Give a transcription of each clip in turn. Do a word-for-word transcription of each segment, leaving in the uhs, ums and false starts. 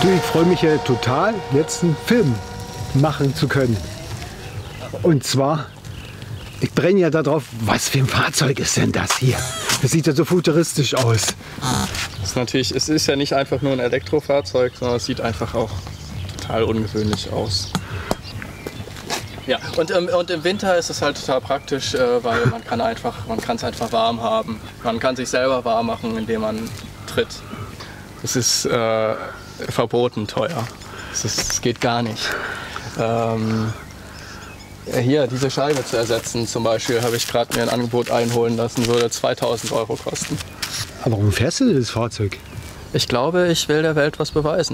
Du, ich freue mich ja total, jetzt einen Film machen zu können. Und zwar, ich brenne ja darauf, was für ein Fahrzeug ist denn das hier? Das sieht ja so futuristisch aus. Das ist natürlich, es ist ja nicht einfach nur ein Elektrofahrzeug, sondern es sieht einfach auch total ungewöhnlich aus. Ja, und, ähm, und im Winter ist es halt total praktisch, äh, weil man kann einfach, man kann es einfach warm haben. Man kann sich selber warm machen, indem man tritt. Es ist äh, verboten teuer. Es, ist, es geht gar nicht. Ähm, hier, diese Scheibe zu ersetzen zum Beispiel, habe ich gerade mir ein Angebot einholen lassen, würde zweitausend Euro kosten. Aber warum fährst du das Fahrzeug? Ich glaube, ich will der Welt was beweisen.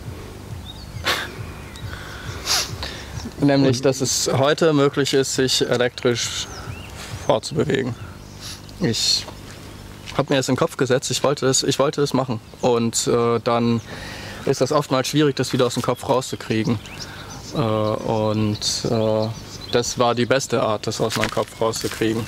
Nämlich, dass es heute möglich ist, sich elektrisch fortzubewegen. Ich habe mir das in den Kopf gesetzt, ich wollte das, ich wollte das machen. Und äh, dann ist das oftmals schwierig, das wieder aus dem Kopf rauszukriegen. Äh, und äh, das war die beste Art, das aus meinem Kopf rauszukriegen.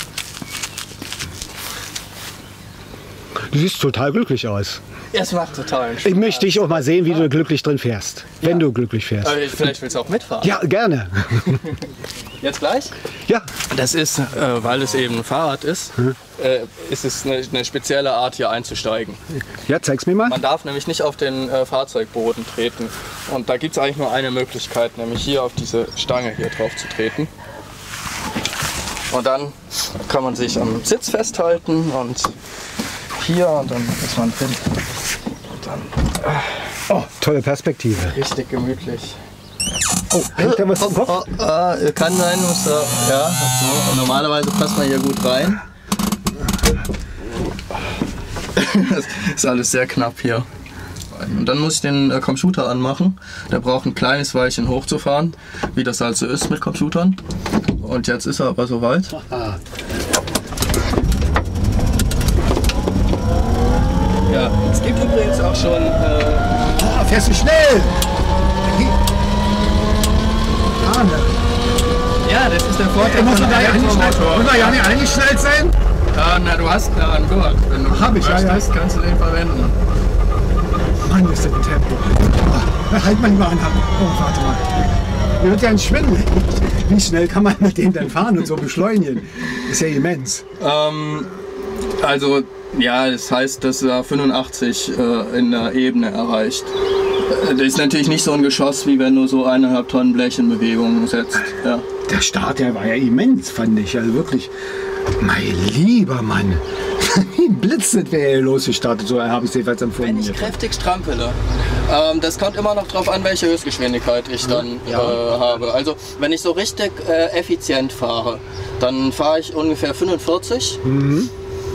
Du siehst total glücklich aus. Es macht total Spaß. Ich möchte dich auch mal sehen, wie du glücklich drin fährst. Wenn Ja. du glücklich fährst. Aber vielleicht willst du auch mitfahren. Ja, gerne. Jetzt gleich? Ja. Das ist, äh, weil es eben ein Fahrrad ist, Hm. äh, ist es eine, eine spezielle Art, hier einzusteigen. Ja, zeig's mir mal. Man darf nämlich nicht auf den äh, Fahrzeugboden treten. Und da gibt es eigentlich nur eine Möglichkeit, nämlich hier auf diese Stange hier drauf zu treten. Und dann kann man sich am Sitz festhalten und hier und dann ist man drin. Und dann Oh, tolle Perspektive. richtig gemütlich. Oh, hängt da was im Kopf? Oh, oh, kann sein, muss da, ja. So. Und normalerweise passt man hier gut rein. Das ist alles sehr knapp hier. Und dann muss ich den äh, Computer anmachen. Der braucht ein kleines Weilchen hochzufahren, wie das halt so ist mit Computern. Und jetzt ist er aber soweit. Ja, es gibt übrigens auch schon. Äh, Ah, fährst du schnell? Arne. ja, das ist der Vorteil Muss von man da ja einem nicht schnell, Elektromotor. muss man ja nicht eigentlich schnell sein? Ja, na, du hast da einen Gurt. Wenn du Hab ich, ja, möchtest, kannst du den verwenden. Mann, ist das ein Tempo. Oh, halt mal lieber an. Oh, warte mal. Mir wird ja ein Schwindel. Wie schnell kann man mit dem denn fahren und so beschleunigen? Ist ja immens. Ähm, also, ja, das heißt, dass er fünfundachtzig äh, in der Ebene erreicht. Äh, Das ist natürlich nicht so ein Geschoss, wie wenn du so eineinhalb Tonnen Blech in Bewegung setzt. Ja. Der Start, der war ja immens, fand ich. Also wirklich, mein lieber Mann. Wie blitzend wäre er losgestartet, so habe ich es jedenfalls empfunden. Wenn ich kräftig strampele, ähm, das kommt immer noch darauf an, welche Höchstgeschwindigkeit ich dann Ja. äh, habe. Also, wenn ich so richtig äh, effizient fahre, dann fahre ich ungefähr fünfundvierzig. Mhm.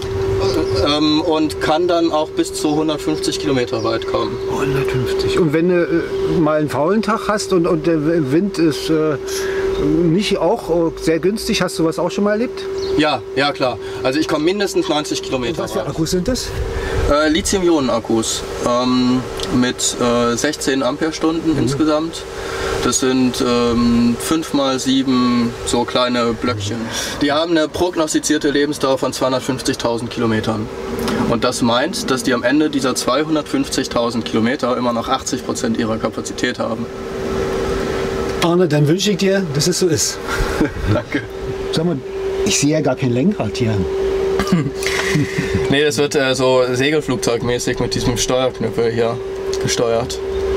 Ähm, und kann dann auch bis zu hundertfünfzig Kilometer weit kommen. hundertfünfzig. Und wenn du äh, mal einen faulen Tag hast und, und der Wind ist äh, nicht auch sehr günstig, hast du was auch schon mal erlebt? Ja, ja klar. Also ich komme mindestens neunzig Kilometer Was für weit. Akkus sind das? Äh, Lithium-Ionen-Akkus ähm, mit äh, sechzehn Ampere-Stunden Mhm. insgesamt. Das sind ähm, fünf mal sieben so kleine Blöckchen. Die haben eine prognostizierte Lebensdauer von zweihundertfünfzigtausend Kilometern. Und das meint, dass die am Ende dieser zweihundertfünfzigtausend Kilometer immer noch achtzig Prozent ihrer Kapazität haben. Arne, dann wünsche ich dir, dass es so ist. Danke. Sag mal, ich sehe ja gar kein Lenkrad hier. Nee, das wird äh, so segelflugzeugmäßig mit diesem Steuerknüppel hier gesteuert.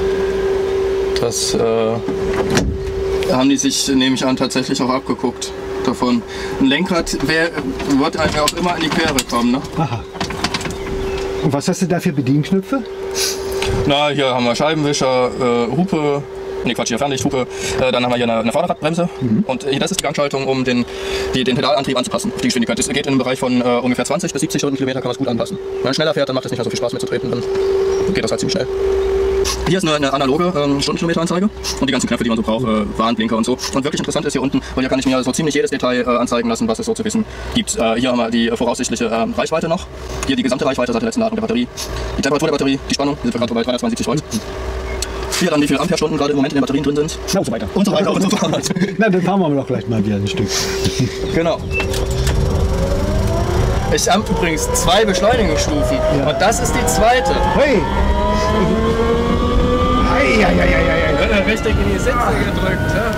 Das äh, haben die sich, nehme ich an, tatsächlich auch abgeguckt davon. Ein Lenkrad wär, wird einem ja auch immer in die Quere kommen, ne? Aha. Und was hast du da für Bedienknöpfe? Na, hier haben wir Scheibenwischer, äh, Hupe, ne Quatsch, hier Fernlichthupe, äh, dann haben wir hier eine, eine Vorderradbremse und äh, das ist die Gangschaltung, um den, die, den Pedalantrieb anzupassen auf die Geschwindigkeit. Das geht in einem Bereich von äh, ungefähr zwanzig bis siebzig Stundenkilometer, kann man es gut anpassen. Wenn man schneller fährt, dann macht es nicht mehr so viel Spaß mehr zu treten, dann geht das halt ziemlich schnell. Hier ist eine, eine analoge ähm, Stundenkilometeranzeige und die ganzen Knöpfe, die man so braucht, äh, Warnblinker und so. Und wirklich interessant ist hier unten, weil hier kann ich mir so ziemlich jedes Detail äh, anzeigen lassen, was es so zu wissen gibt. Äh, hier haben wir die voraussichtliche äh, Reichweite noch, hier die gesamte Reichweite seit der letzten Ladung der Batterie, die Temperatur der Batterie, die Spannung, die sind gerade bei dreihundertzweiundsiebzig Volt. Hier dann, wie viele Ampere-Stunden gerade im Moment in den Batterien drin sind. Na, und so weiter. Und so weiter und so fort. Na, dann fahren wir doch gleich mal wieder ein Stück. Genau. Ich habe übrigens zwei Beschleunigungsstufen Ja. und das ist die zweite. Hey! Eieieiei. Wird er richtig in die Sitze gedrückt. Ja?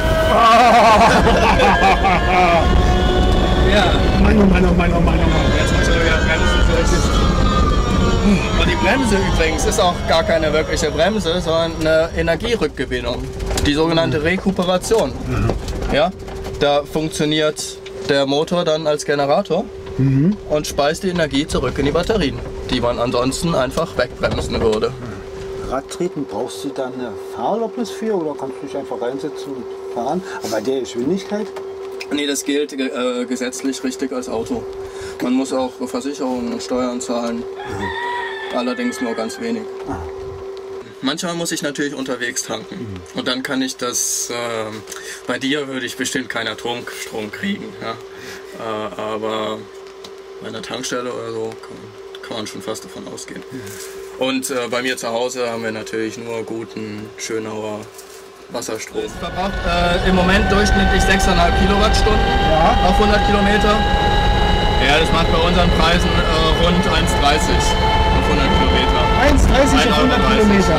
Ja. Mann, oh Mann, oh Mann, oh Mann, oh Mann. Jetzt muss er wieder bremsen. Und die Bremse übrigens ist auch gar keine wirkliche Bremse, sondern eine Energierückgewinnung. Die sogenannte Rekuperation. Ja? Da funktioniert der Motor dann als Generator mhm. und speist die Energie zurück in die Batterien, die man ansonsten einfach wegbremsen würde. Radtreten, brauchst du da eine Fahrerlaubnis für oder kannst du dich einfach reinsetzen und fahren? Aber bei der Geschwindigkeit? Nee, das gilt äh, gesetzlich richtig als Auto. Man muss auch Versicherungen und Steuern zahlen, mhm. allerdings nur ganz wenig. Ah. Manchmal muss ich natürlich unterwegs tanken mhm. und dann kann ich das, äh, bei dir würde ich bestimmt keinen Atomstrom kriegen, ja? äh, aber bei einer Tankstelle oder so kann, kann man schon fast davon ausgehen. Mhm. Und äh, bei mir zu Hause haben wir natürlich nur guten Schönauer Wasserstrom. Es verbraucht äh, im Moment durchschnittlich sechs Komma fünf Kilowattstunden ja. auf hundert Kilometer. Ja, das macht bei unseren Preisen äh, rund eins Komma dreißig auf hundert Kilometer. eins Komma dreißig auf hundert Kilometer.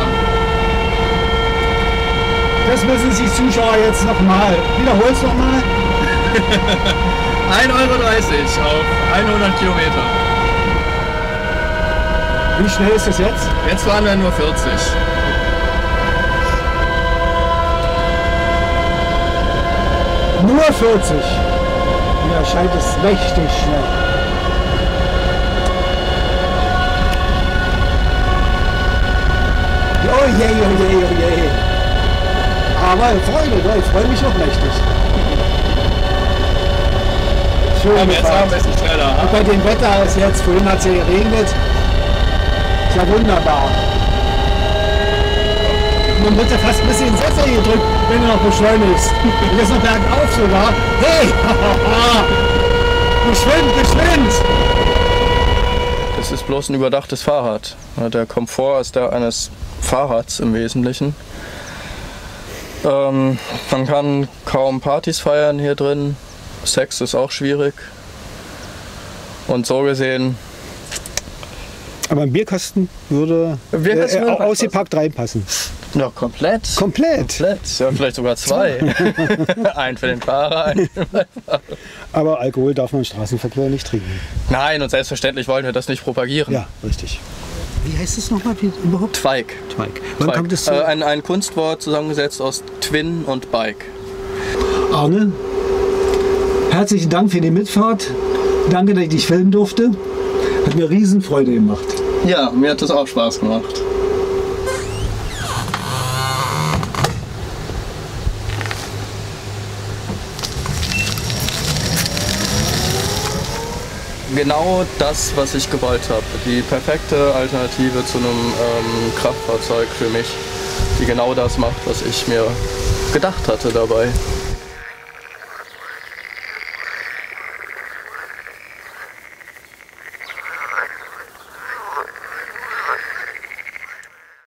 Das müssen sich Zuschauer jetzt nochmal. Wiederhol's nochmal. ein Euro dreißig auf hundert Kilometer. Wie schnell ist das jetzt? Jetzt fahren wir nur vierzig. Nur vierzig. Mir erscheint es mächtig schnell. Oh je, oh je, oh je. Aber Freunde, ich freue mich noch mächtig. Schön. Aber jetzt ein bisschen schneller. Und bei dem Wetter ist jetzt, vorhin hat es ja geregnet. Ist ja wunderbar. Man wird ja fast ein bisschen ins Sessel gedrückt, wenn du noch beschleunigst. Und jetzt noch bergauf sogar. Hey! Geschwind, geschwind! Das ist bloß ein überdachtes Fahrrad. Der Komfort ist der eines Fahrrads im Wesentlichen. Ähm, man kann kaum Partys feiern hier drin. Sex ist auch schwierig. Und so gesehen. Aber ein Bierkasten würde Bierkasten äh, ausgepackt reinpassen. Ja, komplett. Komplett? Komplett. Ja, vielleicht sogar zwei. Ein für den Fahrer, ein für den Beifahrer. Aber Alkohol darf man im Straßenverkehr nicht trinken. Nein, und selbstverständlich wollen wir das nicht propagieren. Ja, richtig. Wie heißt es nochmal überhaupt? Twike. Twike. Wann Twike. kommt es zu? Äh, ein, ein Kunstwort zusammengesetzt aus Twin und Bike. Arne, herzlichen Dank für die Mitfahrt. Danke, dass ich dich filmen durfte. Hat mir riesen Freude gemacht. Ja, mir hat das auch Spaß gemacht. Genau das, was ich gewollt habe. Die perfekte Alternative zu einem ähm, Kraftfahrzeug für mich, die genau das macht, was ich mir gedacht hatte dabei.